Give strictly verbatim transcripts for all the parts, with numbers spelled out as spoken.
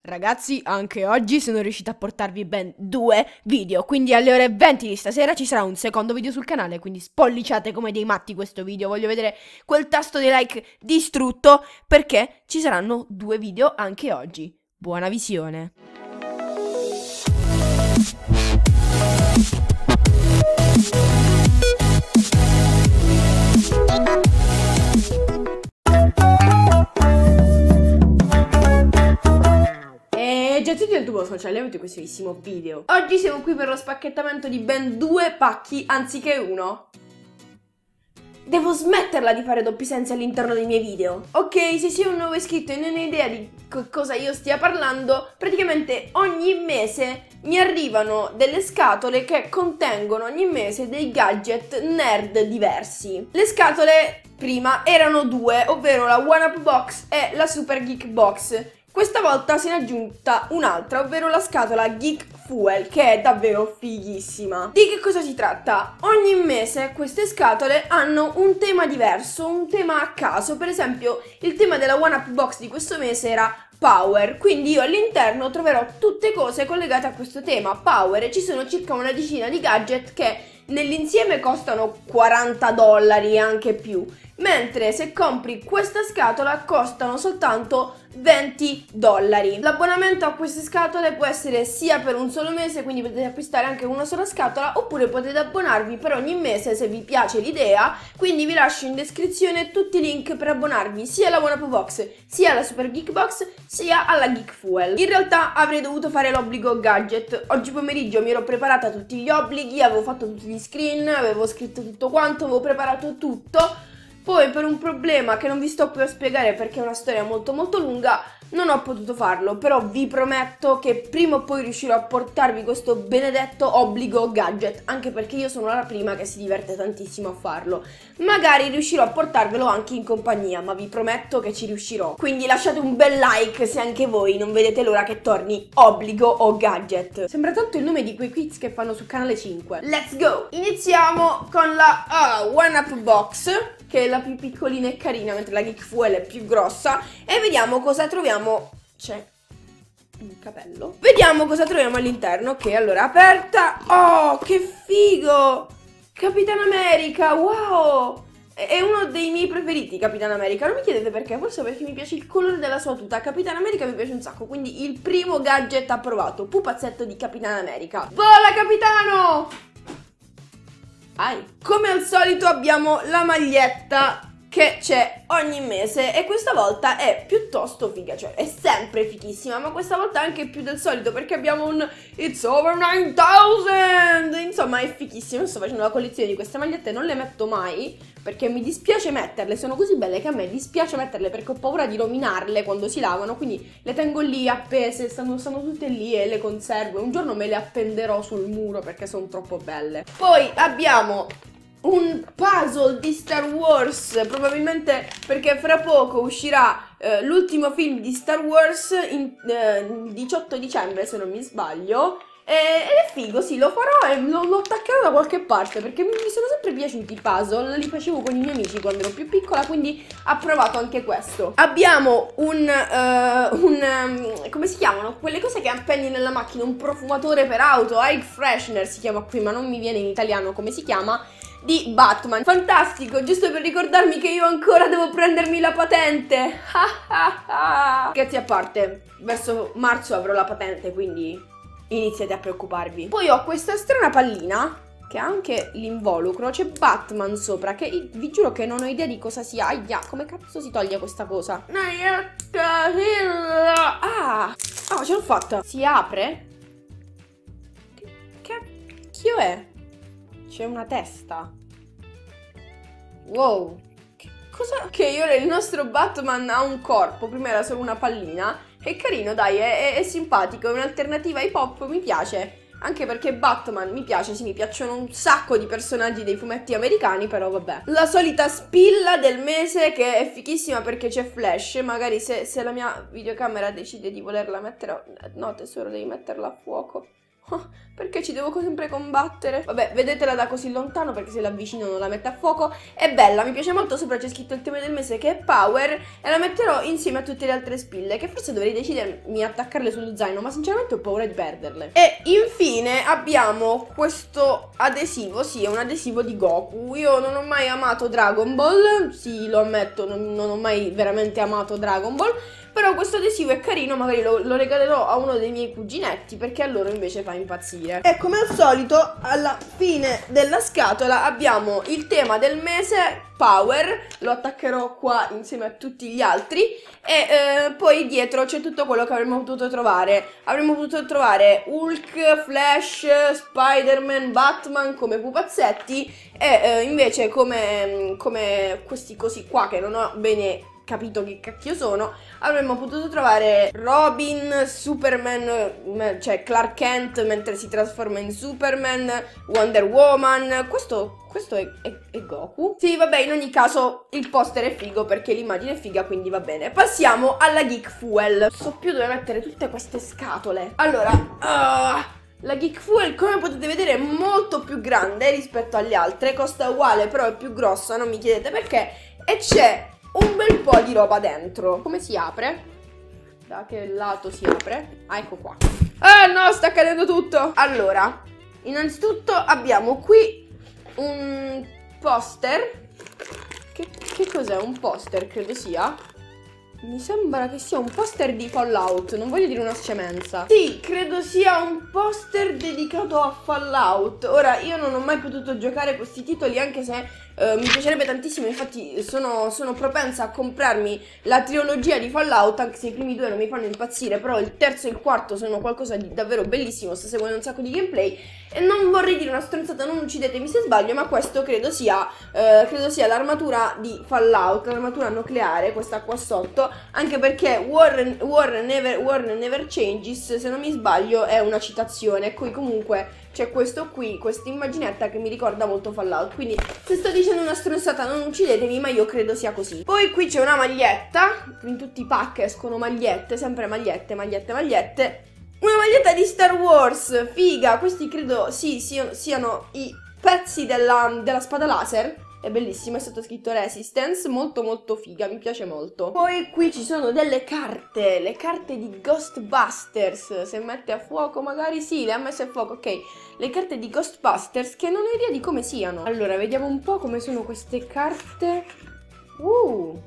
Ragazzi, anche oggi sono riuscita a portarvi ben due video, quindi alle ore venti di stasera ci sarà un secondo video sul canale, quindi spolliciate come dei matti questo video, voglio vedere quel tasto di like distrutto, perché ci saranno due video anche oggi. Buona visione! Ciao a tutti del tubo social, avete questo bellissimo video. Oggi siamo qui per lo spacchettamento di ben due pacchi anziché uno. Devo smetterla di fare doppi sensi all'interno dei miei video. Ok, se sei un nuovo iscritto e non hai idea di co cosa io stia parlando, praticamente ogni mese mi arrivano delle scatole che contengono ogni mese dei gadget nerd diversi. Le scatole prima erano due, ovvero la One Up Box e la Super Geek Box. Questa volta se ne è aggiunta un'altra, ovvero la scatola Geek Fuel, che è davvero fighissima. Di che cosa si tratta? Ogni mese queste scatole hanno un tema diverso, un tema a caso. Per esempio, il tema della One Up Box di questo mese era Power, quindi io all'interno troverò tutte cose collegate a questo tema, Power, e ci sono circa una decina di gadget che nell'insieme costano quaranta dollari e anche più, mentre se compri questa scatola costano soltanto venti dollari. L'abbonamento a queste scatole può essere sia per un solo mese, quindi potete acquistare anche una sola scatola, oppure potete abbonarvi per ogni mese se vi piace l'idea, quindi vi lascio in descrizione tutti i link per abbonarvi sia alla One Up Box, sia alla Super Geek Box, sia alla Geek Fuel. In realtà avrei dovuto fare l'obbligo gadget. Oggi pomeriggio mi ero preparata tutti gli obblighi, avevo fatto tutti gli screen, avevo scritto tutto quanto, avevo preparato tutto. Poi per un problema che non vi sto qui a spiegare perché è una storia molto molto lunga non ho potuto farlo, però vi prometto che prima o poi riuscirò a portarvi questo benedetto obbligo gadget, anche perché io sono la prima che si diverte tantissimo a farlo. Magari riuscirò a portarvelo anche in compagnia, ma vi prometto che ci riuscirò. Quindi lasciate un bel like se anche voi non vedete l'ora che torni obbligo o gadget. Sembra tanto il nome di quei quiz che fanno su Canale cinque. Let's go! Iniziamo con la uh, One Up Box, che è la più piccolina e carina, mentre la Geek Fuel è più grossa, e vediamo cosa troviamo. C'è un capello. Vediamo cosa troviamo all'interno, che allora è aperta. Oh, che figo! Capitan America, wow! È uno dei miei preferiti, Capitan America. Non mi chiedete perché, forse perché mi piace il colore della sua tuta. Capitan America mi piace un sacco, quindi il primo gadget approvato, pupazzetto di Capitan America. Vola, capitano! Ai. Come al solito abbiamo la maglietta che c'è ogni mese e questa volta è piuttosto figa, cioè è sempre fighissima, ma questa volta anche più del solito perché abbiamo un It's over nine thousand, insomma è fighissima. Sto facendo la collezione di queste magliette e non le metto mai perché mi dispiace metterle, sono così belle che a me dispiace metterle perché ho paura di rovinarle quando si lavano, quindi le tengo lì appese, stanno, stanno tutte lì e le conservo. Un giorno me le appenderò sul muro perché sono troppo belle. Poi abbiamo un puzzle di Star Wars, probabilmente perché fra poco uscirà eh, l'ultimo film di Star Wars in, eh, il diciotto dicembre se non mi sbaglio, e, ed è figo, sì, lo farò e lo, lo attaccherò da qualche parte perché mi, mi sono sempre piaciuti i puzzle, li facevo con i miei amici quando ero più piccola, quindi ho provato anche questo. Abbiamo un, uh, un um, come si chiamano? Quelle cose che appendi nella macchina, un profumatore per auto, air freshener si chiama qui, ma non mi viene in italiano come si chiama, di Batman. Fantastico, giusto per ricordarmi che io ancora devo prendermi la patente. Scherzi a parte, verso marzo avrò la patente, quindi iniziate a preoccuparvi. Poi ho questa strana pallina che ha anche l'involucro, c'è Batman sopra, che vi giuro che non ho idea di cosa sia. Aia, come cazzo si toglie questa cosa? Ah, oh, ce l'ho fatta. Si apre. Che cacchio è? C'è una testa. Wow. Che cosa? Ok, ora il nostro Batman ha un corpo. Prima era solo una pallina. È carino, dai, è, è, è simpatico. È un'alternativa ai pop, mi piace. Anche perché Batman mi piace, sì, mi piacciono un sacco di personaggi dei fumetti americani, però vabbè. La solita spilla del mese che è fichissima perché c'è Flash. Magari se, se la mia videocamera decide di volerla mettere... No, tesoro, devi metterla a fuoco. Oh, perché ci devo sempre combattere? Vabbè, vedetela da così lontano perché se l'avvicino non la mette a fuoco. È bella, mi piace molto. Sopra c'è scritto il tema del mese che è Power e la metterò insieme a tutte le altre spille, che forse dovrei decidermi a attaccarle sullo zaino, ma sinceramente ho paura di perderle. E infine abbiamo questo adesivo. Sì, è un adesivo di Goku. Io non ho mai amato Dragon Ball, sì, lo ammetto, non, non ho mai veramente amato Dragon Ball. Però questo adesivo è carino, magari lo, lo regalerò a uno dei miei cuginetti, perché a loro invece fa impazzire. E come al solito, alla fine della scatola abbiamo il tema del mese, Power. Lo attaccherò qua insieme a tutti gli altri. E eh, poi dietro c'è tutto quello che avremmo potuto trovare. Avremmo potuto trovare Hulk, Flash, Spider-Man, Batman come pupazzetti. E eh, invece come, come questi cosi qua che non ho bene capito che cacchio sono, avremmo potuto trovare Robin, Superman, cioè Clark Kent mentre si trasforma in Superman, Wonder Woman. Questo, questo è, è, è Goku. Sì, vabbè, in ogni caso il poster è figo perché l'immagine è figa, quindi va bene. Passiamo alla Geek Fuel. Non so più dove mettere tutte queste scatole. Allora, uh, la Geek Fuel, come potete vedere, è molto più grande rispetto alle altre. Costa uguale, però è più grossa, non mi chiedete perché. E c'è un bel po' di roba dentro. Come si apre? Da che lato si apre? Ah, ecco qua. Ah no, sta cadendo tutto. Allora, innanzitutto abbiamo qui un poster. Che, che cos'è? Un poster, credo sia. Mi sembra che sia un poster di Fallout. Non voglio dire una scemenza. Sì, credo sia un poster dedicato a Fallout. Ora, io non ho mai potuto giocare questi titoli, anche se Uh, mi piacerebbe tantissimo. Infatti sono, sono propensa a comprarmi la trilogia di Fallout, anche se i primi due non mi fanno impazzire, però il terzo e il quarto sono qualcosa di davvero bellissimo. Sto seguendo un sacco di gameplay e non vorrei dire una stronzata, non uccidetemi se sbaglio, ma questo credo sia uh, credo sia l'armatura di Fallout, l'armatura nucleare, questa qua sotto, anche perché War, War, never, War never changes, se non mi sbaglio è una citazione. Qui comunque c'è questo qui, questa immaginetta che mi ricorda molto Fallout, quindi se sto dicendo una stronzata non uccidetemi, ma io credo sia così. Poi qui c'è una maglietta, in tutti i pack escono magliette, sempre magliette, magliette, magliette. Una maglietta di Star Wars, figa, questi credo sì, siano, siano i pezzi della, della spada laser. È bellissimo, è stato scritto Resistance, molto molto figa, mi piace molto. Poi qui ci sono delle carte, le carte di Ghostbusters. Se mette a fuoco magari, sì, le ha messe a fuoco, ok. Le carte di Ghostbusters che non ho idea di come siano. Allora, vediamo un po' come sono queste carte. Uh,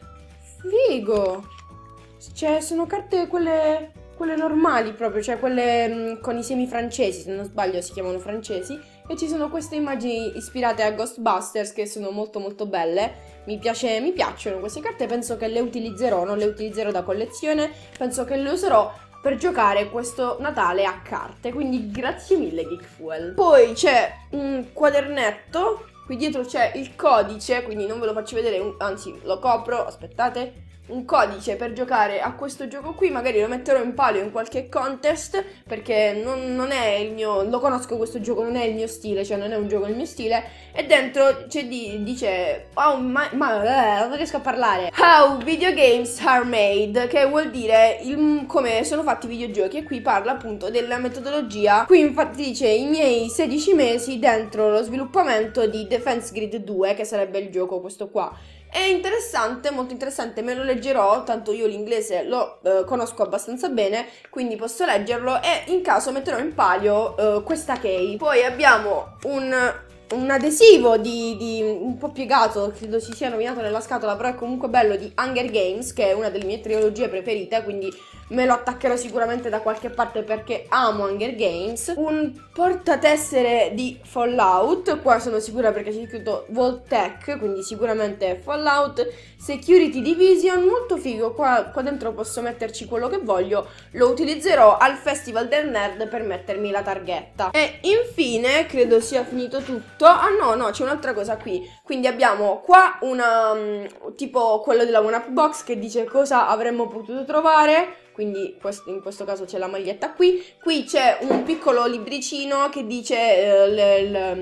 figo. Cioè, sono carte quelle, quelle normali proprio, cioè quelle mh, con i semi francesi, se non sbaglio si chiamano francesi. E ci sono queste immagini ispirate a Ghostbusters che sono molto molto belle. Mi piace, mi piacciono queste carte, penso che le utilizzerò, non le utilizzerò da collezione, penso che le userò per giocare questo Natale a carte, quindi grazie mille Geek Fuel. Poi c'è un quadernetto, qui dietro c'è il codice, quindi non ve lo faccio vedere, anzi lo copro, aspettate. Un codice per giocare a questo gioco qui, magari lo metterò in palio in qualche contest, perché non, non è il mio, lo conosco questo gioco, non è il mio stile, cioè non è un gioco del mio stile, e dentro c'è di, dice, oh, ma, ma, non riesco a parlare, how video games are made, che vuol dire il, come sono fatti i videogiochi, e qui parla appunto della metodologia. Qui infatti dice i miei sedici mesi dentro lo sviluppamento di Defense Grid due, che sarebbe il gioco questo qua. È interessante, molto interessante, me lo leggerò, tanto io l'inglese lo eh, conosco abbastanza bene, quindi posso leggerlo e in caso metterò in palio eh, questa key. Poi abbiamo un, un adesivo di, di un po' piegato, credo si sia nominato nella scatola, però è comunque bello, di Hunger Games, che è una delle mie trilogie preferite, quindi me lo attaccherò sicuramente da qualche parte perché amo Hunger Games. Un portatessere di Fallout, qua sono sicura perché c'è scritto Vault-Tec, quindi sicuramente Fallout. Security Division, molto figo, qua, qua dentro posso metterci quello che voglio, lo utilizzerò al Festival del Nerd per mettermi la targhetta. E infine, credo sia finito tutto, ah no, no, c'è un'altra cosa qui, quindi abbiamo qua una, um, tipo quello della One Up Box che dice cosa avremmo potuto trovare. Quindi questo, in questo caso c'è la maglietta qui. Qui c'è un piccolo libricino che dice eh, le, le,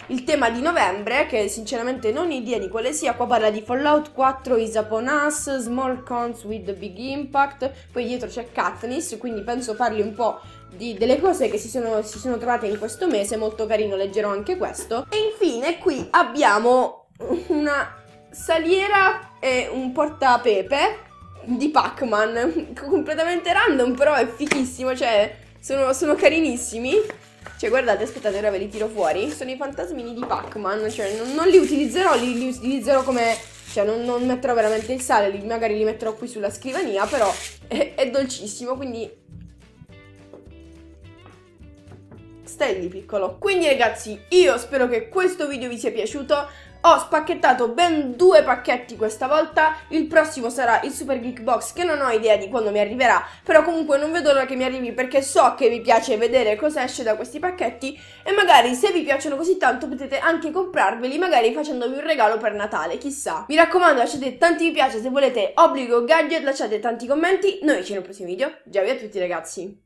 il tema di novembre, che sinceramente non ho idea di quale sia. Qua parla di Fallout quattro, Is Upon Us, Small Cons with Big Impact, poi dietro c'è Katniss, quindi penso parli un po' di, delle cose che si sono, si sono trovate in questo mese, molto carino, leggerò anche questo. E infine qui abbiamo una saliera e un portapepe di Pac-Man, completamente random, però è fichissimo, cioè sono, sono carinissimi. Cioè guardate, aspettate, ora ve li tiro fuori. Sono i fantasmini di Pac-Man, cioè non, non li utilizzerò, li, li utilizzerò come... Cioè non, non metterò veramente il sale, li, magari li metterò qui sulla scrivania, però è, è dolcissimo, quindi... Stai lì, piccolo. Quindi ragazzi, io spero che questo video vi sia piaciuto. Ho spacchettato ben due pacchetti questa volta. Il prossimo sarà il Super Geek Box, che non ho idea di quando mi arriverà, però comunque non vedo l'ora che mi arrivi, perché so che vi piace vedere cosa esce da questi pacchetti. E magari se vi piacciono così tanto potete anche comprarveli, magari facendovi un regalo per Natale, chissà. Mi raccomando, lasciate tanti mi piace se volete Obbligo Gadget, lasciate tanti commenti. Noi ci vediamo al prossimo video. Ciao a tutti ragazzi.